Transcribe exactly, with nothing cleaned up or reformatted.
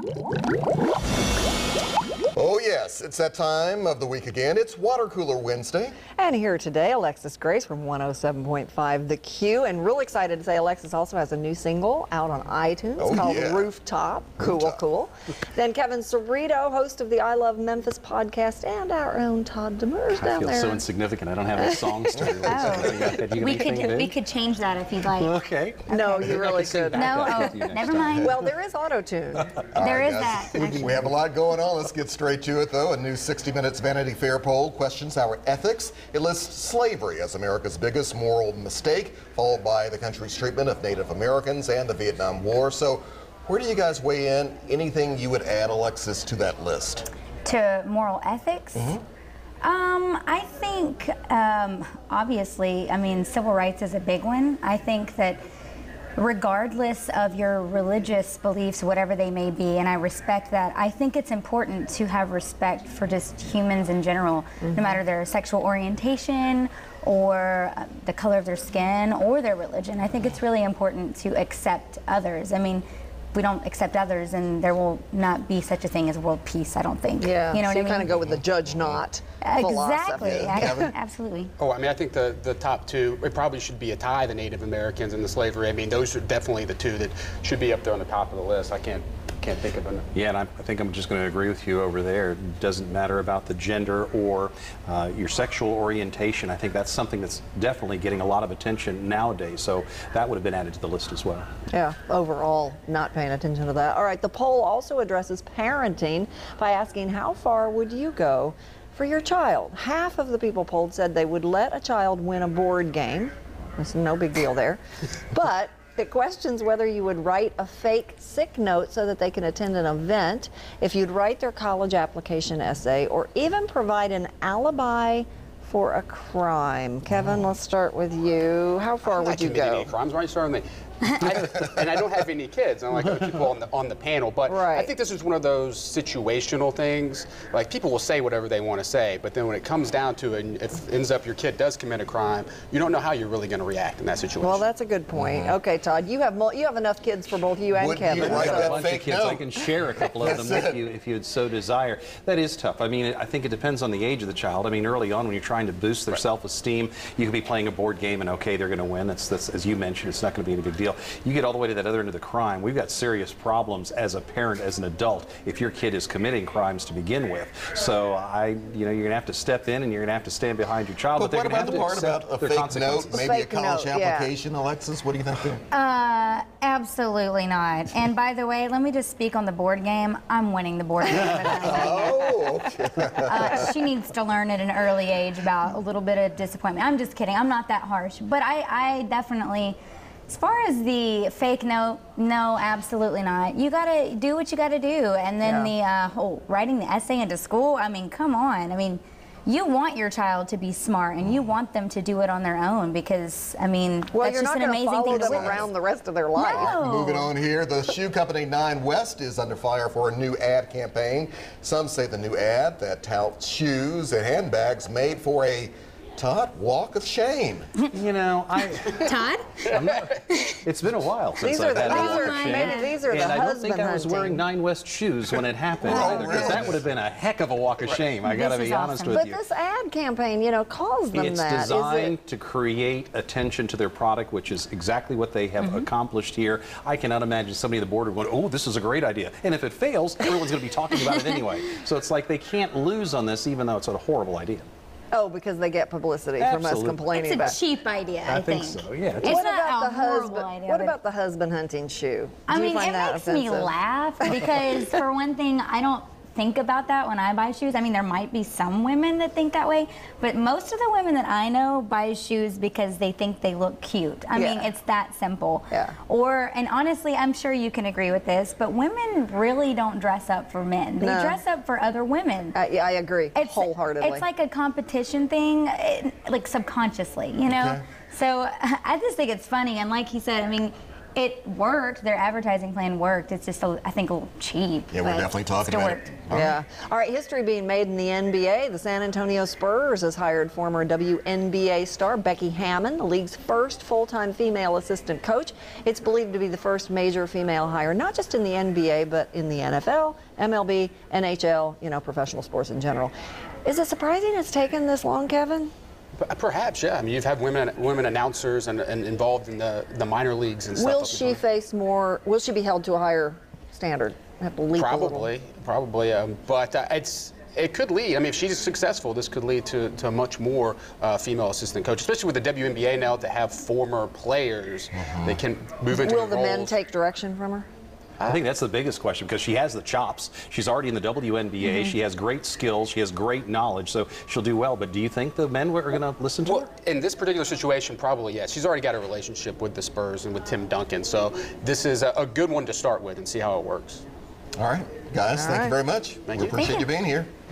Oh yes, it's that time of the week again. It's Water Cooler Wednesday. And here today, Alexis Grace from one oh seven point five The Q. And real excited to say Alexis also has a new single out on iTunes oh, called yeah. Rooftop. Cool, Rooftop. cool. Then Kevin Cerrito, host of the I Love Memphis podcast, and our own Todd Demers I down feel there. so insignificant. I don't have any songs to release. Oh. You We could anything we big? could change that if you'd like. Okay. No, you Maybe I really can sing could. back No, up oh, with you next never time. mind. Well, there is auto-tune. There is guys. that. actually. We have a lot going on. Let's get straight to it, though. A new sixty minutes Vanity Fair poll questions our ethics. It lists slavery as America's biggest moral mistake, followed by the country's treatment of Native Americans and the Vietnam War. So where do you guys weigh in? Anything you would add, Alexis, to that list? To moral ethics? Mm-hmm. Um, I think, um, obviously, I mean, civil rights is a big one. I think that regardless of your religious beliefs, whatever they may be, and I respect that, I think it's important to have respect for just humans in general, mm-hmm. no matter their sexual orientation or uh, the color of their skin or their religion. I think it's really important to accept others. I mean, if we don't accept others, and there will not be such a thing as world peace, I don't think. Yeah, you know so what you I mean? kind of go with the judge not Exactly, philosophy. yeah, absolutely. Oh, I mean, I think the, the top two, it probably should be a tie, the Native Americans and the slavery. I mean, those are definitely the two that should be up there on the top of the list. I can't can't think of them. Yeah, and I, I think I'm just going to agree with you over there. It doesn't matter about the gender or uh, your sexual orientation. I think that's something that's definitely getting a lot of attention nowadays. So that would have been added to the list as well. Yeah, overall, not paying attention to that. All right, the poll also addresses parenting by asking how far would you go for your child? Half of the people polled said they would let a child win a board game. There's no big deal there. But it questions whether you would write a fake sick note so that they can attend an event, if you'd write their college application essay, or even provide an alibi for a crime. Kevin, let's start with you. How far I'm would not you committing go? Any crimes? Why are you starting with me? I, and I don't have any kids, unlike other people on the, on the panel, but Right. I think this is one of those situational things. Like, people will say whatever they want to say, but then when it comes down to it, and if it ends up your kid does commit a crime, you don't know how you're really going to react in that situation. Well, that's a good point. Mm-hmm. Okay, Todd, you have mo you have enough kids for both you and Would you Kevin. write so- that A bunch fake of kids. note? I can share a couple of them That's with it. you if you'd so desire. That is tough. I mean, I think it depends on the age of the child. I mean, early on when you're trying to boost their self-esteem, you could be playing a board game and okay, they're going to win. That's, that's as you mentioned, it's not going to be any big deal. You get all the way to that other end of the crime. We've got serious problems as a parent, as an adult, if your kid is committing crimes to begin with. So I, you know, you're going to have to step in and you're going to have to stand behind your child. But they're what gonna about have the to part accept about a their fake consequences. note, maybe a Fake college note, yeah. application, Alexis? What do you think there? Uh, absolutely not. And by the way, let me just speak on the board game. I'm winning the board game. Oh, okay. Uh, she needs to learn at an early age about a little bit of disappointment. I'm just kidding. I'm not that harsh. But I, I definitely, as far as the fake note, no, absolutely not. You got to do what you got to do. And then Yeah. the uh, whole writing the essay into school, I mean, come on. I mean, you want your child to be smart, and you want them to do it on their own because, I mean, Well, that's you're just not an going to amazing follow thing to them witness. around the rest of their life. No. Moving on here, the shoe company Nine West is under fire for a new ad campaign. Some say the new ad that touts shoes and handbags made for a Todd walk of shame. You know, I. Todd? I'm not, it's been a while since These are I've the, had a these walk are, of shame. maybe these are and the I don't husband think I was hunting. wearing Nine West shoes when it happened Oh, either, because really? that would have been a heck of a walk of shame. I got to This be is honest awesome. with But you. this ad campaign, you know, calls them It's that. Is designed it? to create attention to their product, which is exactly what they have accomplished here. I cannot imagine somebody at the board going, oh, this is a great idea. And if it fails, everyone's going to be talking about it anyway. So it's like they can't lose on this, even though it's a horrible idea. Oh, because they get publicity from us Absolutely. complaining It's a about. cheap idea, I, I think so, yeah. It's What not about a the horrible husband? idea, What but- about the husband hunting shoe? I Do you mean, find it that makes me offensive? laugh because, for one thing, I don't think about that when I buy shoes. I mean, there might be some women that think that way, but most of the women that I know buy shoes because they think they look cute. I mean, Yeah. it's that simple. Yeah. Or, and honestly, I'm sure you can agree with this, but women really don't dress up for men. They No. dress up for other women. Uh, yeah, I agree It's, wholeheartedly. it's like a competition thing, eh, like subconsciously, you know? Okay. So I just think it's funny, and like he said, I mean, It worked. Their advertising plan worked. It's just, a, I think, a little cheap. Yeah, we're but definitely talking still about worked. it. Yeah. All right, history being made in the N B A. The San Antonio Spurs has hired former W N B A star Becky Hammon, the league's first full-time female assistant coach. It's believed to be the first major female hire, not just in the N B A, but in the N F L, M L B, N H L, you know, professional sports in general. Is it surprising it's taken this long, Kevin? Perhaps, yeah. I mean, you've had women women announcers and, and involved in the, the minor leagues and stuff. Will up she until- face more, will she be held to a higher standard? Have to leap a little. Probably, probably. Um, but uh, it's it could lead. I mean, if she's successful, this could lead to, to much more uh, female assistant coach, especially with the W N B A now to have former players that can move into Will the men roles. take direction from her? I think that's the biggest question because she has the chops. She's already in the W N B A. Mm-hmm. She has great skills. She has great knowledge, so she'll do well. But do you think the men are going to listen to Well, her? in this particular situation, probably yes. She's already got a relationship with the Spurs and with Tim Duncan, so this is a, a good one to start with and see how it works. All right, guys, All thank right. you very much. Thank we you. appreciate Thank you you. being here.